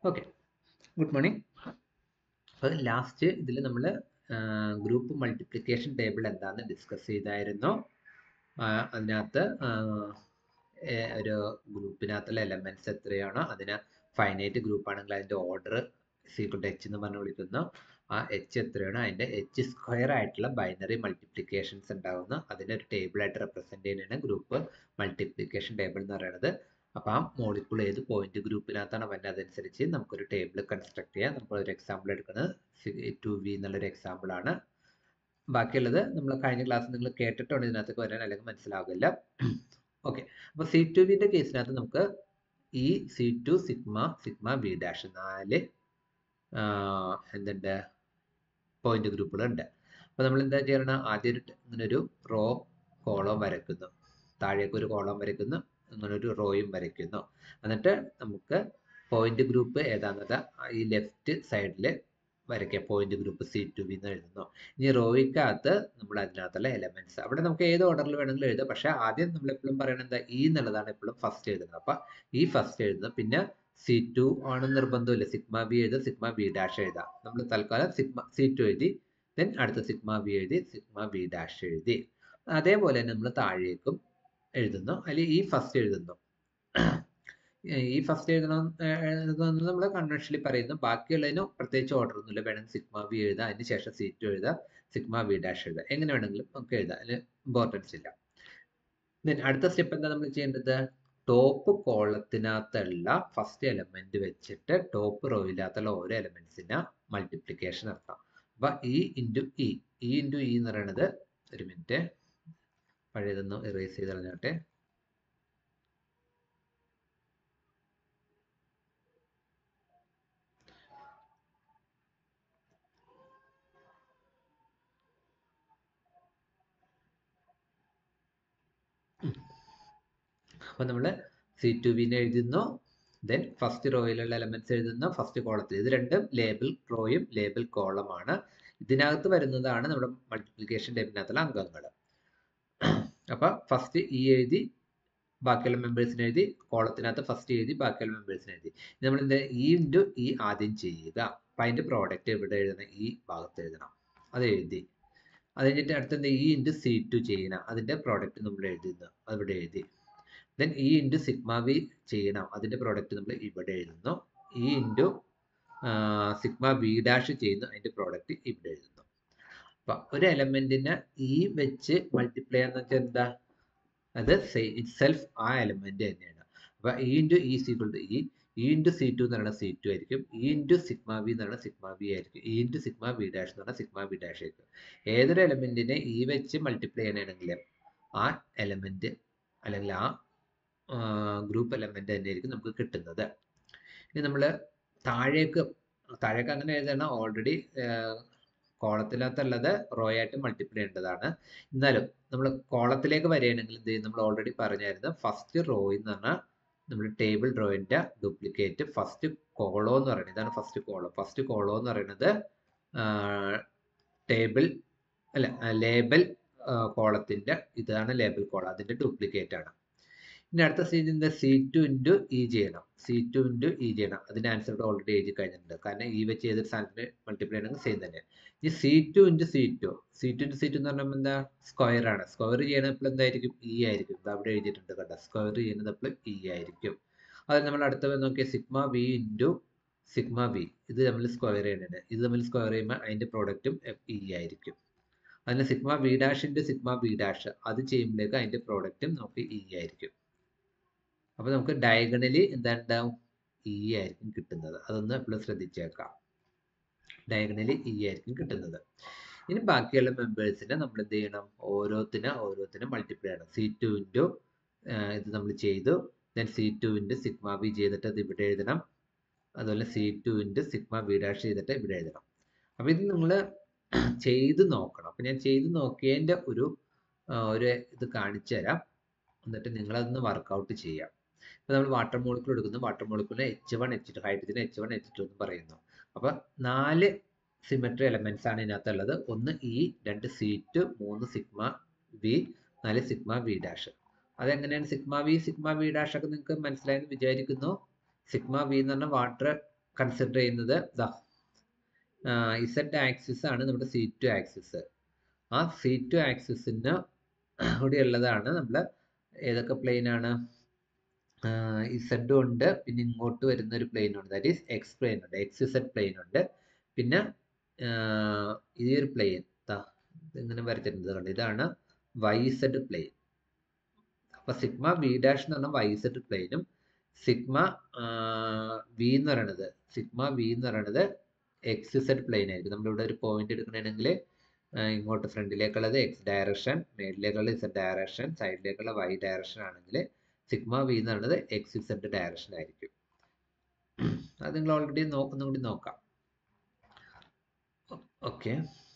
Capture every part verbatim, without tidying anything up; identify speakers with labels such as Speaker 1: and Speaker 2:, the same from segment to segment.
Speaker 1: Okay, good morning. അപ്പോൾ last ഇതിൽ നമ്മൾ ഗ്രൂപ്പ് മൾട്ടിപ്ലിക്കേഷൻ ടേബിൾ എന്താണെന്ന് ഡിസ്കസ് ചെയ്തായിരുന്നു. അതിനകത്ത് ഒരു ഗ്രൂപ്പിനകത്തുള്ള എലമെൻറ്റ്സ് എത്രയാണോ അതിന് ഫൈനൈറ്റ് ഗ്രൂപ്പ് ആണെങ്കിൽ അതിൻ്റെ ഓർഡർ സീക്വൽ ടു എച്ച് എന്ന് പറഞ്ഞ് വിളിക്കുന്നു. ആ എച്ച് എത്രയാണോ അതിൻ്റെ എച്ച് സ്ക്വയർ ആയിട്ടുള്ള ബൈനറി മൾട്ടിപ്ലിക്കേഷൻസ് ഉണ്ടാകുന്ന അതിനൊരു ടേബിളായിട്ട് റെപ്രസെൻറ്റ് ചെയ്യുന്നതാണ് ഗ്രൂപ്പ് മൾട്ടിപ്ലിക്കേഷൻ ടേബിൾ എന്ന് പറയുന്നത്. അപ്പോൾ ആ മോളിക്യൂൾ ഏത് പോയിന്റ് ഗ്രൂപ്പിനകത്താണ് വരുന്നത് അതനുസരിച്ച് നമുക്കൊരു ടേബിൾ കൺസ്ട്രക്ട് ചെയ്യാം. നമ്മളൊരു എക്സാമ്പിൾ എടുക്കുന്നത് ടു വി എന്നുള്ളൊരു എക്സാമ്പിളാണ്. ബാക്കിയുള്ളത് നമ്മൾ കഴിഞ്ഞ ക്ലാസ് നിങ്ങൾ കേട്ടിട്ടുണ്ട്, ഇതിനകത്തേക്ക് വരാൻ അല്ലെങ്കിൽ മനസ്സിലാകില്ല. ഓക്കെ, അപ്പോൾ സി ടു വിൻ്റെ കേസിനകത്ത് നമുക്ക് ഈ C two sigma sigma B dash നാല് എന്തുണ്ട് പോയിന്റ് ഗ്രൂപ്പുകളുണ്ട്. അപ്പോൾ നമ്മൾ എന്താ ചെയ്യണം, ആദ്യം ഒരു ഇങ്ങനെ ഒരു റോ കോളം വരയ്ക്കുന്നു, താഴേക്ക് ഒരു കോളം വരയ്ക്കുന്നു, അങ്ങനെ ഒരു റോയും വരയ്ക്കുന്നു. എന്നിട്ട് നമുക്ക് പോയിന്റ് ഗ്രൂപ്പ് ഏതാണെന്നത് ഈ ലെഫ്റ്റ് സൈഡിൽ വരയ്ക്കുക. Point group C two B എന്ന് എഴുതുന്നു. ഇനി റോയ്ക്കകത്ത് നമ്മൾ അതിനകത്തുള്ള എലമെന്റ്സ് അവിടെ നമുക്ക് ഏത് ഓർഡറിൽ വേണമെങ്കിലും എഴുതാം. പക്ഷേ ആദ്യം നമ്മൾ എപ്പോഴും പറയണത് എന്താ, ഇ എന്നുള്ളതാണ് എപ്പോഴും ഫസ്റ്റ് എഴുതുന്നത്. അപ്പം ഈ ഫസ്റ്റ് എഴുതുന്നത്, പിന്നെ സി ടു ആണ് നിർബന്ധമില്ല, സിഗ്മ ബി എഴുതുക, സിഗ്മ ബി ഡാഷ് എഴുതാം. നമ്മൾ തൽക്കാലം സിഗ്മ സി ടു എഴുതി, ദെൻ അടുത്ത സിഗ്മ ബി എഴുതി, സിഗ്മ ബി ഡാഷ് എഴുതി. അതേപോലെ തന്നെ നമ്മൾ താഴേക്കും എഴുതുന്നു, അല്ലെങ്കിൽ ഈ ഫസ്റ്റ് എഴുതുന്നു. ഈ ഫസ്റ്റ് എഴുതണം എഴുതുന്നത് നമ്മൾ കൺവെൻഷനലി പറയുന്നു. ബാക്കിയുള്ളതിന് പ്രത്യേകിച്ച് ഓർഡർ ഒന്നുമില്ല. വേണമെങ്കിൽ സിഗ്മ ബി എഴുതാം, അതിന് ശേഷം സി ടു എഴുതാം, സിഗ്മ ബി ഡാഷ് എഴുതാം, എങ്ങനെ വേണമെങ്കിലും നമുക്ക് എഴുതാം, അതിന് ഇമ്പോർട്ടൻസ് ഇല്ല. ദെൻ അടുത്ത സ്റ്റെപ്പ് എന്താ നമ്മൾ ചെയ്യേണ്ടത്, ടോപ്പ് കോളത്തിനകത്തുള്ള ഫസ്റ്റ് എലമെന്റ് വെച്ചിട്ട് ടോപ്പ് റോയിനകത്തുള്ള ഓരോ എലമെന്റ്സിനെ മൾട്ടിപ്ലിക്കേഷൻ നടത്താം. അപ്പൊ E into E E into E എന്ന് പറയുന്നത്, ഒരു മിനിറ്റ് പഴയതൊന്ന് ഇറേസ് ചെയ്ത് കളഞ്ഞോട്ടെ. അപ്പൊ നമ്മൾ സി ടു ബിനെ എഴുതുന്നു, ദെൻ ഫസ്റ്റ് റോയിലുള്ള എലമെന്റ്സ് എഴുതുന്നു ഫസ്റ്റ് കോളത്തിൽ. ഇത് രണ്ടും ലേബിൾ റോയും ലേബിൾ കോളമാണ്. ഇതിനകത്ത് വരുന്നതാണ് നമ്മുടെ മൾട്ടിപ്ലിക്കേഷൻ ടേബിളിനകത്തുള്ള അംഗങ്ങൾ. അപ്പൊ ഫസ്റ്റ് ഇ എഴുതി, ബാക്കിയുള്ള മെമ്പേഴ്സിനെ എഴുതി, കോളത്തിനകത്ത് ഫസ്റ്റ് എഴുതി, ബാക്കിയുള്ള മെമ്പേഴ്സിനെ എഴുതി. നമ്മൾ എന്താ ഇ ഇൻറ്റു ഇ ആദ്യം ചെയ്യുക. അപ്പൊ അതിന്റെ പ്രോഡക്റ്റ് എവിടെ എഴുതണം, ഈ ഭാഗത്ത് എഴുതണം, അത് എഴുതി. അത് കഴിഞ്ഞിട്ട് അടുത്തത് ഇ ഇൻറ്റു സി ടു ചെയ്യണം, അതിന്റെ പ്രോഡക്റ്റ് നമ്മൾ എഴുതുന്നു, അതിവിടെ എഴുതി. Then E into sigma V ചെയ്യണം, അതിന്റെ പ്രോഡക്റ്റ് നമ്മൾ ഇവിടെ എഴുതുന്നു. E into sigma B dash ചെയ്യുന്നു, അതിന്റെ പ്രോഡക്റ്റ് ഇവിടെ എഴുതുന്നു. അപ്പൊ ഒരു എലമെന്റിനെ ഇ വെച്ച് മൾട്ടിപ്ലൈ എന്ന് വെച്ചാൽ എന്താ, അത് ഇറ്റ് സെൽഫ് ആ എലമെന്റ് തന്നെയാണ്. അപ്പൊ E into E is equal to E, E into C two എന്ന് പറയുന്നത് സി ടു ആയിരിക്കും, ഇ ഇൻറ്റു സിഗ്മ ബി എന്ന് പറയുന്നത് സിഗ്മ ബി ആയിരിക്കും, E into sigma B dash എന്ന് പറഞ്ഞാൽ സിഗ്മ ബി ഡാഷ് ആയിരിക്കും. ഏതൊരു എലമെന്റിനെ ഇ വെച്ച് മൾട്ടിപ്ലൈ ചെയ്യണമെങ്കിൽ ആ എലമെന്റ് അല്ലെങ്കിൽ ആ ഗ്രൂപ്പ് എലമെന്റ് തന്നെയായിരിക്കും നമുക്ക് കിട്ടുന്നത്. ഇനി നമ്മൾ താഴേക്ക് താഴേക്ക് അങ്ങനെ എഴുതണം, ഓൾറെഡി കോളത്തിനകത്തുള്ളത് റോ ആയിട്ട് മൾട്ടിപ്ലൈ ചെയ്യേണ്ടതാണ്. എന്നാലും നമ്മൾ കോളത്തിലേക്ക് വരികയാണെങ്കിൽ എന്ത് ചെയ്യും, നമ്മൾ ഓൾറെഡി പറഞ്ഞായിരുന്നു, ഫസ്റ്റ് റോ എന്ന് പറഞ്ഞാൽ നമ്മൾ ടേബിൾ റോയിന്റെ ഡ്യൂപ്ലിക്കേറ്റ് ഫസ്റ്റ് കോളോ എന്ന് പറയുന്നത്, ഇതാണ് ഫസ്റ്റ് കോളോ. ഫസ്റ്റ് കോളോ എന്ന് പറയുന്നത് ടേബിൾ അല്ല ലേബൽ കോളത്തിന്റെ, ഇതാണ് ലേബൽ കോളം, അതിന്റെ ഡ്യൂപ്ലിക്കേറ്റ് ആണ്. ഇനി അടുത്ത സ്റ്റേജ് എന്താ, സി ടു ഇൻറ്റു ഇ ചെയ്യണം, സി ടു ഇൻറ്റു ഇ ചെയ്യണം. അതിന്റെ ആൻസർ ഇവിടെ ഓൾറെഡി എഴുതി കഴിഞ്ഞിട്ടുണ്ട്, കാരണം ഈ വെച്ച് ഏതൊരു സാധനത്തിന് മൾട്ടിപ്ലൈ ആണെങ്കിൽ സെയിം തന്നെ. ഈ C two into C two C two into C two എന്ന് പറയുമ്പോൾ എന്താ, സ്ക്വയർ ആണ്. സ്ക്വയർ ചെയ്യണത് എപ്പോഴും എന്തായിരിക്കും, ഇ ആയിരിക്കും. ഇത് അവിടെ എഴുതിയിട്ടുണ്ട് കണ്ട, സ്ക്വയർ ചെയ്യുന്നത് എപ്പോഴും ഇ ആയിരിക്കും. അത് നമ്മൾ അടുത്ത നോക്കിയാൽ sigma V into sigma V, ഇത് നമ്മൾ സ്ക്വയർ ചെയ്യുന്നുണ്ട്, ഇത് നമ്മൾ സ്ക്വയർ ചെയ്യുമ്പോൾ അതിന്റെ പ്രോഡക്റ്റും ഇ ആയിരിക്കും. അതിന് sigma V dash into sigma V dash, അത് ചെയ്യുമ്പോഴേക്ക് അതിന്റെ പ്രോഡക്റ്റും നമുക്ക് ഇ ആയിരിക്കും. അപ്പൊ നമുക്ക് ഡയഗണലി എന്താണ്ടാവും, ഇ ആയിരിക്കും കിട്ടുന്നത്. അതൊന്ന് എപ്പോഴും ശ്രദ്ധിച്ചേക്കാം, ഡയഗണലി ഇ ആയിരിക്കും കിട്ടുന്നത്. ഇനി ബാക്കിയുള്ള മെമ്പേഴ്സിനെ നമ്മൾ എന്ത് ചെയ്യണം, ഓരോത്തിനെ ഓരോത്തിനും മൾട്ടിപ്ലൈ ചെയ്യണം. സി ടു ഇൻറ്റു ഇത് നമ്മൾ ചെയ്തു, then C two into sigma B ചെയ്തിട്ട് അത് ഇവിടെ എഴുതണം, അതുപോലെ C two into sigma B dash ചെയ്തിട്ട് ഇവിടെ എഴുതണം. അപ്പൊ ഇത് നിങ്ങൾ ചെയ്ത് നോക്കണം. അപ്പൊ ഞാൻ ചെയ്ത് നോക്കിയതിന്റെ ഒരു ഒരു ഇത് കാണിച്ചു തരാം, എന്നിട്ട് നിങ്ങളതൊന്ന് വർക്കൗട്ട് ചെയ്യാം. ഇപ്പൊ നമ്മൾ വാട്ടർ മോളിക്യൂൾ എടുക്കുന്നു, വാട്ടർ മോളിക്യൂളിനെ H one H two, hydrogen H one H two എന്ന് പറയുന്നു. അപ്പൊ നാല് സിമെട്രി എലമെന്റ്സ് ആണ് ഇതിനകത്തുള്ളത്. ഒന്ന് ഇ, രണ്ട് സി ടു, മൂന്ന് സിഗ്മ വി, നാല് സിഗ്മ വി ഡാഷ്. അതെങ്ങനെയാണ് sigma V sigma V dash ഒക്കെ നിങ്ങൾക്ക് മനസ്സിലായെന്ന് വിചാരിക്കുന്നു. സിഗ്മ വി എന്ന് പറഞ്ഞാൽ വാട്ടർ കൺസിഡർ ചെയ്യുന്നത് ഇസഡ് ആക്സിസ് ആണ് നമ്മുടെ സി ടു ആക്സിസ്. ആ സി ടു ആക്സിസിന് കൂടി ഉള്ളതാണ് നമ്മൾ ഏതൊക്കെ പ്ലെയിൻ ആണ്, ഇസഡും ഉണ്ട്, പിന്നെ ഇങ്ങോട്ട് വരുന്ന ഒരു പ്ലെയിൻ ഉണ്ട്, ദാറ്റ് ഈസ് എക്സ് പ്ലെയിൻ ഉണ്ട്, എക്സ് ഇസഡ് പ്ലെയിൻ ഉണ്ട്, പിന്നെ ഈ ഒരു പ്ലെയിൻ ഇങ്ങനെ വരച്ചിട്ടുണ്ട് കണ്ട്, ഇതാണ് വൈ ഇസഡ് പ്ലെയിൻ. അപ്പൊ സിഗ്മ വി ഡാഷ് എന്ന് പറഞ്ഞാൽ വൈ ഇസഡ് പ്ലെയിനും സിഗ്മ വി എന്ന് പറയണത് സിഗ്മ വി എന്ന് പറയണത് എക്സ് ഇസഡ് പ്ലെയിൻ ആയിരിക്കും. നമ്മളിവിടെ ഒരു പോയിന്റ് എടുക്കണമെങ്കിൽ ഇങ്ങോട്ട് ഫ്രണ്ടിലേക്കുള്ളത് എക്സ് ഡയറക്ഷൻ, മേളിലേക്കുള്ള ഇസഡ് ഡയറക്ഷൻ, സൈഡിലേക്കുള്ള വൈ ഡയറക്ഷൻ ആണെങ്കിൽ സിഗ്മ വി എന്ന് പറയുന്നത് എക്സ് ഇസഡ് ഡയറക്ഷൻ ആയിരിക്കും. അത് നിങ്ങൾ ഓൾറെഡി നോക്കുന്ന കൂടി നോക്കാം. ഓക്കെ,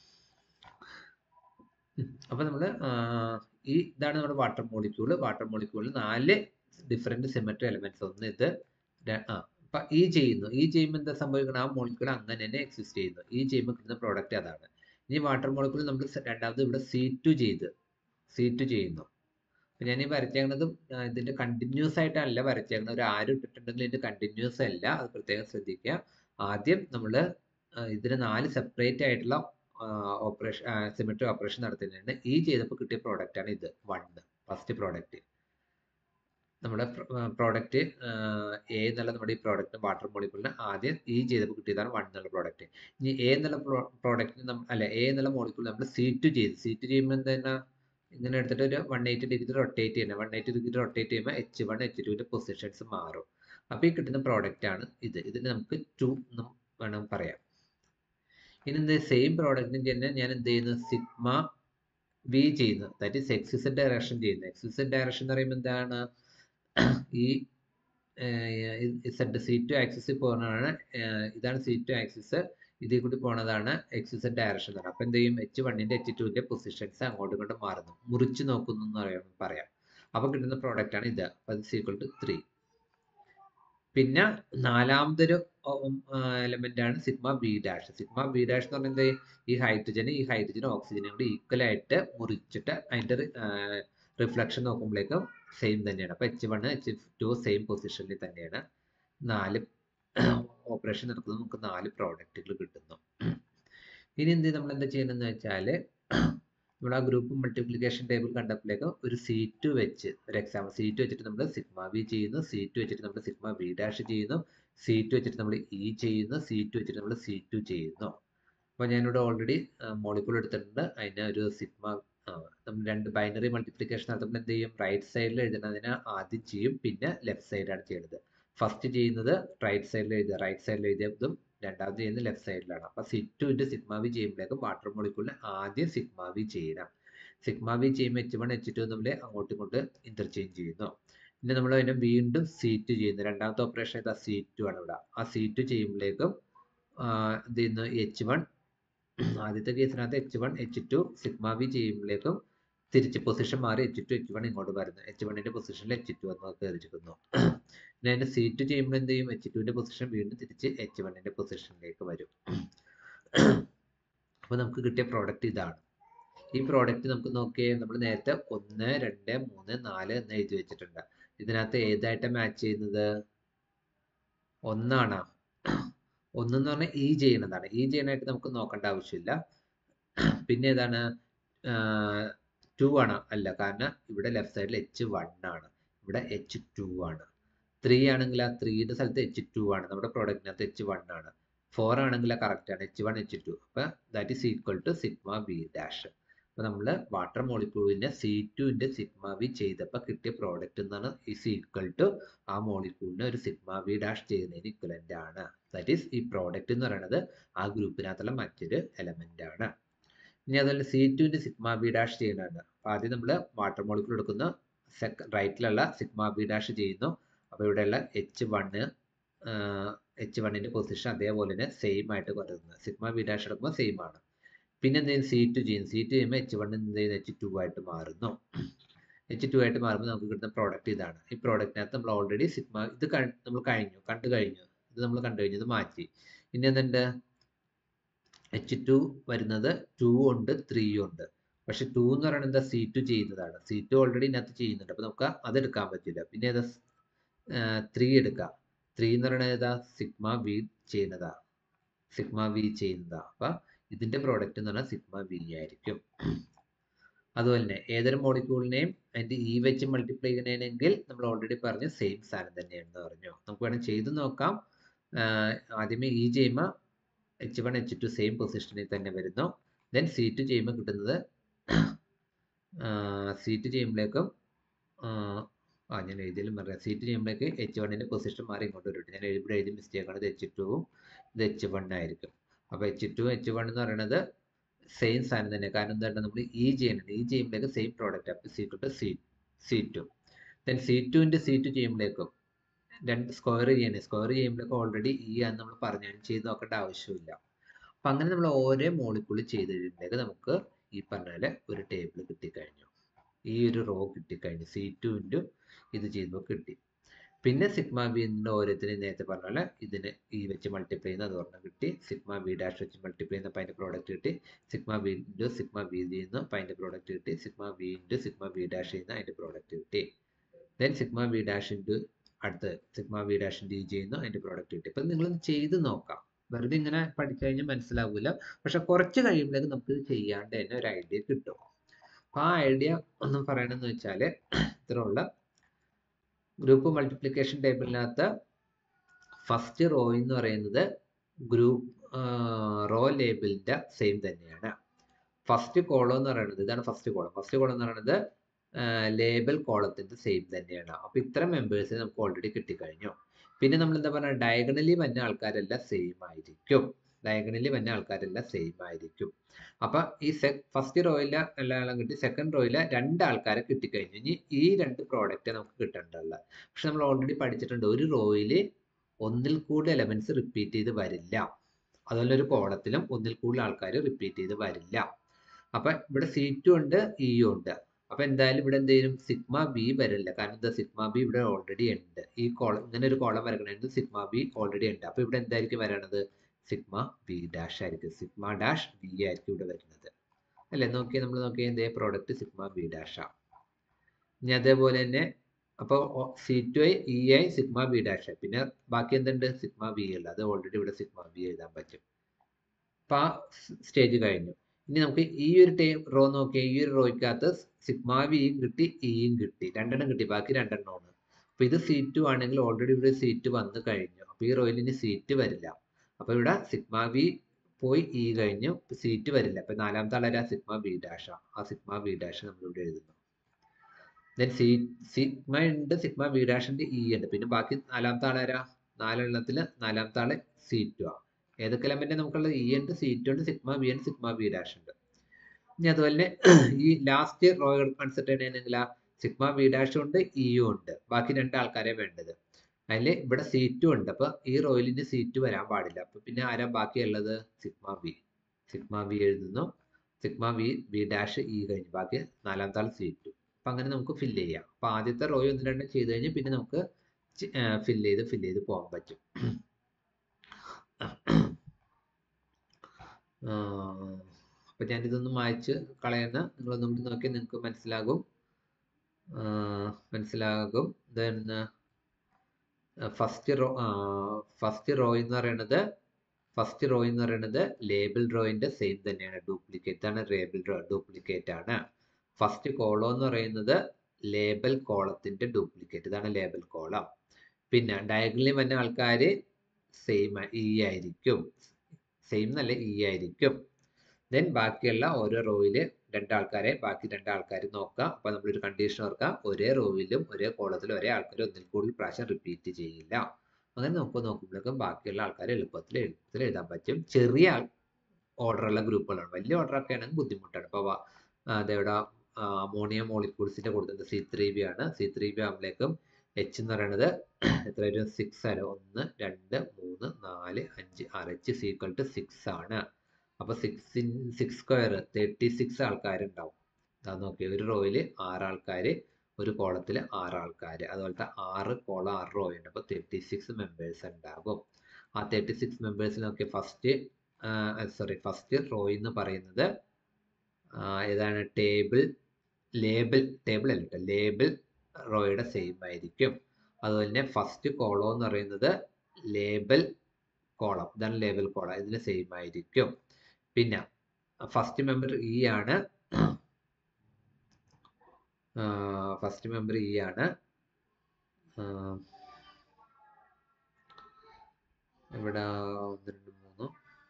Speaker 1: അപ്പൊ നമ്മള് ഈ ഇതാണ് നമ്മുടെ വാട്ടർ മോളിക്യൂള്. വാട്ടർ മോളിക്യൂളിൽ നാല് ഡിഫറെന്റ് സിമെട്രി എലമെന്റ്സ്. ഒന്ന് ഇത്, ആ അപ്പൊ ഈ ചെയ്യുന്നു ഈ ചെയ്യുമ്പോൾ എന്താ സംഭവിക്കണം, ആ മോളിക്യൂൾ അങ്ങനെ തന്നെ എക്സിസ്റ്റ് ചെയ്യുന്നു. ഈ ചെയ്യുമ്പോൾ കിട്ടുന്ന പ്രോഡക്റ്റ് അതാണ്. ഇനി വാട്ടർ മോളിക്യൂൾ നമ്മൾ രണ്ടാമത് ഇവിടെ സി ടു ചെയ്ത് സി ടു ചെയ്യുന്നു. അപ്പൊ ഞാൻ ഈ വരച്ചേക്കുന്നത് ഇതിന്റെ കണ്ടിന്യൂസ് ആയിട്ടല്ല വരച്ചേക്കുന്നത്. ഒരു ആരും ഇട്ടിട്ടുണ്ടെങ്കിൽ ഇതിന്റെ കണ്ടിന്യൂസ് അല്ല, അത് പ്രത്യേകം ശ്രദ്ധിക്കുക. ആദ്യം നമ്മൾ ഇതിന് നാല് സെപ്പറേറ്റ് ആയിട്ടുള്ള ഓപ്പറേഷൻ സിമെട്രി ഓപ്പറേഷൻ നടത്തുന്നുണ്ട്. ഈ ചെയ്തപ്പോൾ കിട്ടിയ പ്രോഡക്റ്റ് ആണ് ഇത് വൺ, ഫസ്റ്റ് പ്രോഡക്റ്റ്. നമ്മുടെ പ്രോഡക്റ്റ് എ എന്നുള്ള നമ്മുടെ ഈ പ്രോഡക്റ്റ് വാട്ടർ മോളിക്യൂളിന് ആദ്യം ഈ ചെയ്തപ്പോൾ കിട്ടിയതാണ് വൺ എന്നുള്ള പ്രോഡക്റ്റ്. ഇനി എ എന്നുള്ള പ്രോഡക്റ്റ് അല്ല എ എന്നുള്ള മോളിക്യൂൾ നമ്മൾ സി ടു ചെയ്ത് സി ടു ചെയ്യുമ്പോൾ എന്താ ഇങ്ങനെ എടുത്തിട്ട് ഒരു വൺ എയ്റ്റി ഡിഗ്രി റൊട്ടേറ്റ് ചെയ്യണം. വൺ എയ്റ്റി ഡിഗ്രി റൊട്ടേറ്റ് ചെയ്യുമ്പോൾ എച്ച് വൺ എച്ച് ടുവിന്റെ പൊസിഷൻസ് മാറും. അപ്പോൾ ഈ കിട്ടുന്ന പ്രോഡക്റ്റ് ആണ് ഇത്. ഇതിന് നമുക്ക് ടു എന്നും വേണം പറയാം. ഇനി എന്ത് സെയിം പ്രോഡക്റ്റിന് തന്നെ ഞാൻ എന്ത് ചെയ്യുന്നു, സിഗ്മ വി ചെയ്യുന്നു, that is X Z direction ചെയ്യുന്നു. എക്സ് ഇസഡ് ഡയറക്ഷൻ എന്ന് പറയുമ്പോൾ എന്താണ്, ഈ ഇസഡ് സി ടു ആക്സിസിൽ പോകുന്നതാണ്. ഇതാണ് സി ടു ആക്സിസ്, ഇതിൽ കൂടി പോണതാണ് എക്സ് ഇസഡ് ഡയറക്ഷൻ. അപ്പൊ എന്ത് ചെയ്യും, എച്ച് വണ്ണിന്റെ എച്ച് ടുവിന്റെ പൊസിഷൻസ് അങ്ങോട്ടും ഇങ്ങോട്ടും മാറുന്നു, മുറിച്ച് നോക്കുന്നു എന്ന് പറയാം. അപ്പൊ കിട്ടുന്ന പ്രോഡക്റ്റ് ആണ് ഇത്. അപ്പൊ ഇത് ഈക്വൽ ടു ത്രീ. പിന്നെ നാലാമതൊരു എലമെന്റ് ആണ് sigma B dash. Sigma B dash എന്ന് പറഞ്ഞാൽ ഈ ഹൈഡ്രജന് ഈ ഹൈഡ്രജനും ഓക്സിജനും കൂടി ഈക്വൽ ആയിട്ട് മുറിച്ചിട്ട് അതിന്റെ റിഫ്ലക്ഷൻ നോക്കുമ്പോഴേക്കും സെയിം തന്നെയാണ്. അപ്പൊ H one H two same പൊസിഷനിൽ തന്നെയാണ്. നാല് ഓപ്പറേഷൻ നടക്കുന്നത്, നമുക്ക് നാല് പ്രോഡക്റ്റുകൾ കിട്ടുന്നു. ഇനി എന്ത് നമ്മൾ എന്താ ചെയ്യണമെന്ന് വെച്ചാല്, നമ്മൾ ആ ഗ്രൂപ്പ് മൾട്ടിപ്ലിക്കേഷൻ ടേബിൾ കണ്ടപ്പോഴേക്ക് ഒരു സി ടു വെച്ച് ഒരു എക്സാമ്പിൾ സി ടു വെച്ചിട്ട് നമ്മൾ സിഗ്മ വി ചെയ്യുന്നു, സി ടു വെച്ചിട്ട് നമ്മൾ സിഗ്മ വി ഡാഷ് ചെയ്യുന്നു, സി ടു വെച്ചിട്ട് നമ്മൾ ഇ ചെയ്യുന്നു, സി ടു വെച്ചിട്ട് നമ്മൾ സി ടു ചെയ്യുന്നു. അപ്പോൾ ഞാനിവിടെ ഓൾറെഡി മോളിക്യൂൾ എടുത്തിട്ടുണ്ട്. അതിന് ഒരു സിഗ്മ നമ്മൾ രണ്ട് ബൈനറി മൾട്ടിപ്ലിക്കേഷൻ നടത്തുമ്പോൾ എന്ത് ചെയ്യും, റൈറ്റ് സൈഡിൽ എഴുതുന്നതിന് ആദ്യം ചെയ്യും, പിന്നെ ലെഫ്റ്റ് സൈഡാണ് ചെയ്യുന്നത്. ഫസ്റ്റ് ചെയ്യുന്നത് റൈറ്റ് സൈഡിൽ എഴുതുക, റൈറ്റ് സൈഡിൽ എഴുതിയതും രണ്ടാമത് ചെയ്യുന്നത് ലെഫ്റ്റ് സൈഡിലാണ്. അപ്പൊ C two into sigma V ചെയ്യുമ്പോഴേക്കും വാട്ടർ മോളിക്യൂളിന് ആദ്യം സിഗ്മ വി ചെയ്യണം. സിഗ്മ വി ചെയ്യുമ്പോൾ എച്ച് വൺ എച്ച് ടു തമ്മിൽ അങ്ങോട്ടും ഇങ്ങോട്ട് ഇന്റർചേഞ്ച് ചെയ്യുന്നു. പിന്നെ നമ്മൾ അതിനെ വീണ്ടും സി ടു ചെയ്യുന്നു. രണ്ടാമത്തെ ഓപ്പറേഷൻ ഏതാ, സി ടു ആണ് ഇവിടെ. ആ സി ടു ചെയ്യുമ്പോഴേക്കും എന്ത് ചെയ്യുന്നു, എച്ച് വൺ ആദ്യത്തെ കേസിനകത്ത് H one H two sigma V ചെയ്യുമ്പോഴേക്കും തിരിച്ച് പൊസിഷൻ മാറി എച്ച് ടു എച്ച് വൺ ഇങ്ങോട്ട് വരുന്നു. എച്ച് വണ്ണിന്റെ പൊസിഷനിൽ എച്ച് ടു എന്ന് കയറിയിരിക്കുന്നു. പിന്നെ അതിന്റെ സി ടു ചെയ്യുമ്പോൾ എന്ത് ചെയ്യും, എച്ച് ടുവിന്റെ പൊസിഷൻ വീണ്ടും തിരിച്ച് എച്ച് വണ്ണിന്റെ പൊസിഷനിലേക്ക് വരും. അപ്പൊ നമുക്ക് കിട്ടിയ പ്രോഡക്റ്റ് ഇതാണ്. ഈ പ്രോഡക്റ്റ് നമുക്ക് നോക്കിയേ, നമ്മൾ നേരത്തെ ഒന്ന് രണ്ട് മൂന്ന് നാല് എന്ന് എഴുതി വെച്ചിട്ടുണ്ട്. ഇതിനകത്ത് ഏതായിട്ട് മാച്ച് ചെയ്യുന്നത്, ഒന്നാണ്. ഒന്നെന്ന് പറഞ്ഞാൽ ഈ ചെയ്യുന്നതാണ്. ഈ ചെയ്യാനായിട്ട് നമുക്ക് നോക്കേണ്ട ആവശ്യമില്ല. പിന്നെ ഏതാണ്, ടു ആണ്. അല്ല, കാരണം ഇവിടെ ലെഫ്റ്റ് സൈഡിൽ എച്ച് വൺ ആണ്, ഇവിടെ എച്ച് ടു ആണ്. ത്രീ ആണെങ്കിൽ ആ ത്രീയുടെ സ്ഥലത്ത് എച്ച് ടു ആണ്, നമ്മുടെ പ്രോഡക്റ്റിനകത്ത് എച്ച് വൺ ആണ്. ഫോർ ആണെങ്കിൽ കറക്റ്റ് ആണ്, എച്ച് വൺ എച്ച് ടു. അപ്പൊ that is equal to sigma B dash. അപ്പൊ നമ്മൾ വാട്ടർ മോളിക്യൂളിനെ സി ടുവിന്റെ സിഗ്മ വി ചെയ്തപ്പോൾ കിട്ടിയ പ്രോഡക്റ്റ് എന്നാണ് ഈസ് ഈക്വൽ ടു ആ മോളിക്യൂളിനെ ഒരു സിഗ്മ വി ഡാഷ് ചെയ്യുന്നതിന് ഇക്വലന്റ് ആണ്. ദാറ്റ് ഈസ് ഈ പ്രോഡക്റ്റ് എന്ന് പറയുന്നത് ആ ഗ്രൂപ്പിനകത്തുള്ള മറ്റൊരു എലമെന്റ് ആണ്. ഇനി അതുപോലെ സി ടുവിന്റെ സിഗ്മ ബി ഡാഷ് ചെയ്യുന്നതാണ്. അപ്പൊ ആദ്യം നമ്മൾ വാട്ടർ മോളിക്യൂൾ എടുക്കുന്ന സെക്കൻഡ് റൈറ്റിലുള്ള സിഗ്മ ബി ഡാഷ് ചെയ്യുന്നു. അപ്പോൾ ഇവിടെയുള്ള എച്ച് വണ്ണ് എച്ച് വണ്ണിന്റെ പൊസിഷൻ അതേപോലെ തന്നെ സെയിം ആയിട്ട് വരുന്നത്. സിഗ്മ ബി ഡാഷ് എടുക്കുമ്പോൾ സെയിം ആണ്. പിന്നെ എന്തെങ്കിലും സി ടു ചെയ്യും. സി ടു ചെയ്യുമ്പോൾ എച്ച് വൺ എന്ത് ചെയ്യുന്നു, എച്ച് ടു ആയിട്ട് മാറുന്നു. എച്ച് ടു ആയിട്ട് മാറുമ്പോൾ നമുക്ക് കിട്ടുന്ന പ്രോഡക്റ്റ് ഇതാണ്. ഈ പ്രോഡക്റ്റിനകത്ത് നമ്മൾ ഓൾറെഡി സിഗ്മ ഇത് നമ്മൾ കഴിഞ്ഞു കണ്ടു കഴിഞ്ഞു ഇത് നമ്മൾ കണ്ടു കഴിഞ്ഞു ഇത് മാറ്റി. ഇനി എന്തുണ്ട്, എച്ച് ടു വരുന്നത് ടു ഉണ്ട് ത്രീ ഉണ്ട്. പക്ഷെ ടു എന്ന് പറയുന്നത് എന്താ, സി ടു ചെയ്യുന്നതാണ്. സി ടു ഓൾറെഡി ഇതിനകത്ത് ചെയ്യുന്നുണ്ട്, അപ്പൊ നമുക്ക് അത് എടുക്കാൻ പറ്റില്ല. പിന്നെ ഏതാ, ത്രീ എടുക്കാം. ത്രീ എന്ന് പറയുന്നത് ഏതാ? സിഗ്മ വി ചെയ്യുന്നതാ, സിഗ്മ വി ചെയ്യുന്നതാ. അപ്പൊ ഇതിന്റെ പ്രോഡക്റ്റ് എന്ന് പറഞ്ഞാൽ സിഗ്മ വി ആയിരിക്കും. അതുപോലെ തന്നെ ഏതൊരു മോളിക്യൂളിനെയും അതിന്റെ ഇ വെച്ച് മൾട്ടിപ്ലൈ ചെയ്യണമെങ്കിൽ നമ്മൾ ഓൾറെഡി പറഞ്ഞ സെയിം സാധനം തന്നെയാണെന്ന് പറഞ്ഞു. നമുക്ക് വേണം ചെയ്ത് നോക്കാം. ആദ്യമേ ഇ ചെയ്യുമ്പോൾ H one H two same പൊസിഷനിൽ തന്നെ വരുന്നു. ദെൻ സി ടു ചെയ്യുമ്പോൾ കിട്ടുന്നത് സി ടു ചെയ്യുമ്പോഴേക്കും ആ ഞാൻ എഴുതിയാലും പറയാം, സി ടു ചെയ്യുമ്പോഴേക്ക് എച്ച് വണ്ണിൻ്റെ പൊസിഷൻ മാറി ഇങ്ങോട്ട് വരും. ഞാൻ ഇവിടെ എഴുതി മിസ്റ്റേക്കാണ്. ഇത് എച്ച് ടുവും ഇത് എച്ച് വൺ ആയിരിക്കും. അപ്പോൾ എച്ച് ടു എച്ച് വൺ എന്ന് പറയുന്നത് സെയിം സാധനം തന്നെ. കാരണം എന്താണ്, നമ്മൾ ഇ ചെയ്യുന്നുണ്ട്, ഇ ചെയ്യുമ്പോഴേക്ക് സെയിം പ്രോഡക്റ്റ് അപ്പോൾ equal to C C two. Then C ടുവിൻ്റെ സി ടു ചെയ്യുമ്പോഴേക്കും രണ്ട് സ്ക്വയർ ചെയ്യണേ, സ്ക്വയർ ചെയ്യുമ്പോഴേക്കും ഓൾറെഡി ഇ ആണെന്ന് നമ്മൾ പറഞ്ഞു, ചെയ്ത് നോക്കേണ്ട ആവശ്യമില്ല. അപ്പം അങ്ങനെ നമ്മൾ ഓരോ മോളിക്യൂൾ ചെയ്ത് കഴിയുമ്പോഴേക്ക് നമുക്ക് ഈ പറഞ്ഞ പോലെ ഒരു ടേബിൾ കിട്ടിക്കഴിഞ്ഞു, ഈ ഒരു റോ കിട്ടിക്കഴിഞ്ഞു. സി ടു ഇൻറ്റു ഇത് ചെയ്യുമ്പോൾ കിട്ടി. പിന്നെ സിഗ്മ ബി എന്നിൻ്റെ ഓരോരുത്തരും നേരത്തെ പറഞ്ഞ പോലെ ഇതിന് ഈ വെച്ച് മൾട്ടിപ്ലൈ ചെയ്യുന്ന അത് പറഞ്ഞാൽ കിട്ടി. സിഗ്മ ബി ഡാഷ് വെച്ച് മൾട്ടിപ്ലൈ ചെയ്യുന്നപ്പോൾ അതിൻ്റെ പ്രോഡക്റ്റ് കിട്ടി. Sigma B into sigma B ചെയ്യുന്നു അപ്പോൾ അതിൻ്റെ പ്രോഡക്റ്റ് കിട്ടി. Sigma B into sigma B dash ചെയ്യുന്ന അതിൻ്റെ പ്രോഡക്റ്റ് കിട്ടി. Then sigma B dash into അടുത്ത് സിഗ്മ ബി ഡാഷ് ഡി ചെയ്യുന്നു, അതിൻ്റെ പ്രോഡക്റ്റ് കിട്ടി. അപ്പം നിങ്ങളൊന്ന് ചെയ്ത് നോക്കാം. വെറുതെ ഇങ്ങനെ പഠിച്ചു കഴിഞ്ഞാൽ മനസ്സിലാവില്ല, പക്ഷെ കുറച്ച് കഴിയുമ്പോഴേക്കും നമുക്ക് ഇത് ചെയ്യാണ്ട് തന്നെ ഒരു ഐഡിയ കിട്ടും. അപ്പോൾ ആ ഐഡിയ ഒന്നും പറയണമെന്ന് വെച്ചാൽ ഇത്രയുള്ള ഗ്രൂപ്പ് മൾട്ടിപ്ലിക്കേഷൻ ടേബിളിനകത്ത് ഫസ്റ്റ് റോ എന്ന് പറയുന്നത് ഗ്രൂപ്പ് റോ ലേബിളിൻ്റെ സെയിം തന്നെയാണ്. ഫസ്റ്റ് കോളം എന്ന് പറയുന്നത് ഇതാണ്. ഫസ്റ്റ് കോളം ഫസ്റ്റ് കോളം എന്ന് പറയുന്നത് ലേബൽ കോളത്തിൻ്റെ സെയിം തന്നെയാണ്. അപ്പോൾ ഇത്ര മെമ്പേഴ്സിന് നമുക്ക് ഓൾറെഡി കിട്ടിക്കഴിഞ്ഞു. പിന്നെ നമ്മൾ എന്താ പറയുക, ഡയഗണലി വന്ന ആൾക്കാരെല്ലാം സെയിം ആയിരിക്കും. ഡയഗണലി വന്ന ആൾക്കാരെല്ലാം സെയിം ആയിരിക്കും. അപ്പം ഈ സെ ഫസ്റ്റ് റോയിൽ എല്ലാം കിട്ടി, സെക്കൻഡ് റോയിൽ രണ്ട് ആൾക്കാരെ കിട്ടിക്കഴിഞ്ഞു. ഇനി ഈ രണ്ട് പ്രോഡക്റ്റ് നമുക്ക് കിട്ടേണ്ടതല്ല. പക്ഷെ നമ്മൾ ഓൾറെഡി പഠിച്ചിട്ടുണ്ട്, ഒരു റോയിൽ ഒന്നിൽ കൂടുതൽ എലമെന്റ്സ് റിപ്പീറ്റ് ചെയ്ത് വരില്ല. അതുപോലെ ഒരു കോളത്തിലും ഒന്നിൽ കൂടുതൽ ആൾക്കാർ റിപ്പീറ്റ് ചെയ്ത് വരില്ല. അപ്പം ഇവിടെ സി ടു ഉണ്ട്, ഇയും ഉണ്ട്. അപ്പം എന്തായാലും ഇവിടെ എന്തെങ്കിലും സിഗ്മ ബി വരില്ല. കാരണം എന്താ, സിഗ്മ ബി ഇവിടെ ഓൾറെഡി ഉണ്ട്. ഈ കോളം ഇങ്ങനെ ഒരു കോളം വരണമെങ്കിൽ സിഗ്മ ബി ഓൾറെഡി ഉണ്ട്. അപ്പോൾ ഇവിടെ എന്തായിരിക്കും വരണത്, സിഗ്മ ബി ഡാഷ് ആയിരിക്കും. സിഗ്മ ഡാഷ് ബി ആയിരിക്കും ഇവിടെ വരുന്നത് അല്ലേ. നോക്കിയാൽ നമ്മൾ നോക്കിയാൽ എന്തേ പ്രോഡക്റ്റ് സിഗ്മ ബി ഡാഷാണ്. ഇനി അതേപോലെ തന്നെ അപ്പോൾ C two I E I sigma B dash, പിന്നെ ബാക്കി എന്തുണ്ട്, സിഗ്മ ബി ഉള്ള അത് ഓൾറെഡി ഇവിടെ സിഗ്മ ബി എഴുതാൻ പറ്റും. അപ്പം ആ സ്റ്റേജ് കഴിഞ്ഞു. ഇനി നമുക്ക് ഈ ഒരു ടൈം റോ നോക്കിയാൽ ഈ ഒരു റോയ്ക്കകത്ത് സിഗ്മ വിയും കിട്ടി, ഇയും കിട്ടി, രണ്ടെണ്ണം കിട്ടി, ബാക്കി രണ്ടെണ്ണമാണ്. അപ്പോൾ ഇത് സി ടു ആണെങ്കിൽ ഓൾറെഡി ഇവിടെ സീറ്റ് വന്നു കഴിഞ്ഞു. അപ്പോൾ ഈ റോയിൽ ഇനി സീറ്റ് വരില്ല. അപ്പോൾ ഇവിടെ സിഗ്മ ബി പോയി ഇ കഴിഞ്ഞു, സീറ്റ് വരില്ല. അപ്പോൾ നാലാമത്തെ ആളാരാ, സിഗ്മ ബി ഡാഷാ. ആ സിഗ്മ ബി ഡാഷ് നമ്മളിവിടെ എഴുതുന്നു. ദെൻ സി സിഗ്മ ഉണ്ട്, സിഗ്മ ബി ഡാഷ് ഉണ്ട്, ഇ ഉണ്ട്. പിന്നെ ബാക്കി നാലാമത്തെ ആളാരാ, നാലെണ്ണത്തിൽ നാലാമത്തെ ആള് സി ടു ആ. ഏതൊക്കെ എലമെന്റ് നമുക്കുള്ളത്, ഇ ഉണ്ട്, സി ടു ഉണ്ട്, സിഗ്മ ബി ഉണ്ട്, സിഗ്മ ബി ഡാഷ് ഉണ്ട്. ഇനി അതുപോലെ ഈ ലാസ്റ്റ് റോ കൺസിഡർ ചെയ്യണമെങ്കിൽ സിഗ്മ ബി ഡാഷും ഉണ്ട്, ഇയും ഉണ്ട്. ബാക്കി രണ്ട് ആൾക്കാരെ വേണ്ടത്. അതിൽ ഇവിടെ സീറ്റും ഉണ്ട്. അപ്പൊ ഈ റോയിൽ ഇനി സീറ്റ് വരാൻ പാടില്ല. അപ്പൊ പിന്നെ ആരാ ബാക്കിയുള്ളത്, സിഗ്മ ബി. സിഗ്മ ബി എഴുതുന്നു, sigma B B dash E കഴിഞ്ഞു, ബാക്കി നാലാമത്തെ ആൾ സീറ്റു. അപ്പൊ അങ്ങനെ നമുക്ക് ഫില്ല് ചെയ്യാം. അപ്പൊ ആദ്യത്തെ റോ ഒന്ന് രണ്ടും ചെയ്ത് കഴിഞ്ഞ് പിന്നെ നമുക്ക് ഫില്ല് ചെയ്ത് ഫില്ല് ചെയ്ത് പോകാൻ പറ്റും. അപ്പൊ ഞാൻ ഇതൊന്നും വായിച്ച് കളയുന്ന, നിങ്ങളൊന്നും നോക്കി നിങ്ങൾക്ക് മനസ്സിലാകും മനസ്സിലാകും then first row first row എന്ന് പറയുന്നത് ഫസ്റ്റ് റോ എന്ന് പറയുന്നത് ലേബിൾ റോയിന്റെ സെയിം തന്നെയാണ്, ഡ്യൂപ്ലിക്കേറ്റ് ആണ്. ലേബിൾ റോ ഡ്യൂപ്ലിക്കേറ്റ് ആണ്. ഫസ്റ്റ് കോളം എന്ന് പറയുന്നത് ലേബൽ കോളത്തിന്റെ ഡ്യൂപ്ലിക്കേറ്റ്, ഇതാണ് ലേബൽ കോളം. പിന്നെ ഡയഗണലി വന്ന ആൾക്കാർ സെയിം ഇ ആയിരിക്കും, സെയിം എന്നല്ല ഇ ആയിരിക്കും. ദെൻ ബാക്കിയുള്ള ഓരോ റോയില് രണ്ടാൾക്കാരെ ബാക്കി രണ്ടാൾക്കാർ നോക്കുക. അപ്പൊ നമ്മളൊരു കണ്ടീഷൻ ഓർക്കുക, ഒരേ റോയിലും ഒരേ കോളത്തിലും ഒരേ ആൾക്കാർ ഒന്നിൽ കൂടുതൽ പ്രാവശ്യം റിപ്പീറ്റ് ചെയ്യില്ല. അങ്ങനെ നമുക്ക് നോക്കുമ്പോഴേക്കും ബാക്കിയുള്ള ആൾക്കാർ എളുപ്പത്തിൽ എളുപ്പത്തിൽ എഴുതാൻ പറ്റും. ചെറിയ ഓർഡറുള്ള ഗ്രൂപ്പുകളാണ്, വലിയ ഓർഡറൊക്കെ ആണെങ്കിൽ ബുദ്ധിമുട്ടാണ്. അപ്പോൾ അതെവിടെ അമോണിയ മോളിക്യൂൾസിന്റെ കൊടുത്തത് സി ത്രീ ബി ആണ്. സി ത്രീ ബി ആകുമ്പോഴേക്കും എച്ച് എന്ന് പറയുന്നത് എത്ര വരും, സിക്സ് ആണ്. ഒന്ന് രണ്ട് മൂന്ന് നാല് അഞ്ച് ആറ്, എച്ച് സീക്വൽ ടു സിക്സ് ആണ്. അപ്പൊ six in six square thirty six ആൾക്കാരുണ്ടാവും. അത് നോക്കി, ഒരു റോയില് ആറ് ആൾക്കാര്, ഒരു കോളത്തിൽ ആറ് ആൾക്കാർ, അതുപോലത്തെ ആറ് കോളം ആറ് റോ ഉണ്ട്. അപ്പോൾ തേർട്ടി സിക്സ് മെമ്പേഴ്സ് ഉണ്ടാകും. ആ തേർട്ടി സിക്സ് മെമ്പേഴ്സിൽ നോക്കി ഫസ്റ്റ് സോറി ഫസ്റ്റ് റോ എന്ന് പറയുന്നത് ഏതാണ്, ടേബിൾ ലേബിൾ ടേബിൾ അല്ല ലേബിൾ റോയുടെ സെയിം ആയിരിക്കും. അതുപോലെ തന്നെ ഫസ്റ്റ് കോളം എന്ന് പറയുന്നത് ലേബൽ കോളം, ഇതാണ് ലേബൽ കോളം, ഇതിന് സെയിം ആയിരിക്കും. പിന്നെ ഫസ്റ്റ് മെമ്പർ ഇ ആണ്, ഫസ്റ്റ് മെമ്പർ ഇ ആണ്. ഇവിടെ ഒന്ന് രണ്ട് മൂന്ന്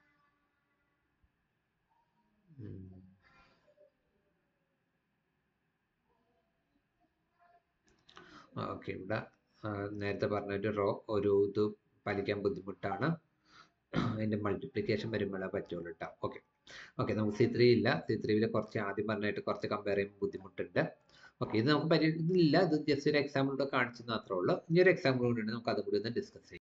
Speaker 1: ഓക്കെ. ഇവിടെ നേരത്തെ പറഞ്ഞൊരു റോ ഒരു ഇത് പാലിക്കാൻ ബുദ്ധിമുട്ടാണ്, അതിൻ്റെ മൾട്ടിപ്ലിക്കേഷൻ വരുമ്പോഴേ പറ്റുള്ളൂ കേട്ടോ. ഓക്കെ ഓക്കെ നമുക്ക് സി ത്രീ ഇല്ല, സി ത്രീയിൽ കുറച്ച് ആദ്യം പറഞ്ഞായിട്ട് കുറച്ച് കമ്പയർ ചെയ്യുമ്പോൾ ബുദ്ധിമുട്ടുണ്ട്. ഓക്കെ, ഇത് നമുക്ക് പരി ഇതില്ല, ഇത് ജസ്റ്റ് ഒരു എക്സാമ്പിൾ കൂടെ കാണിച്ചെന്ന് മാത്രമേ ഉള്ളൂ. ഇനി ഒരു എക്സാമ്പിൾ കൂടി ഉണ്ട്, നമുക്ക് അതുകൂടി ഒന്ന് ഡിസ്കസ് ചെയ്യാം.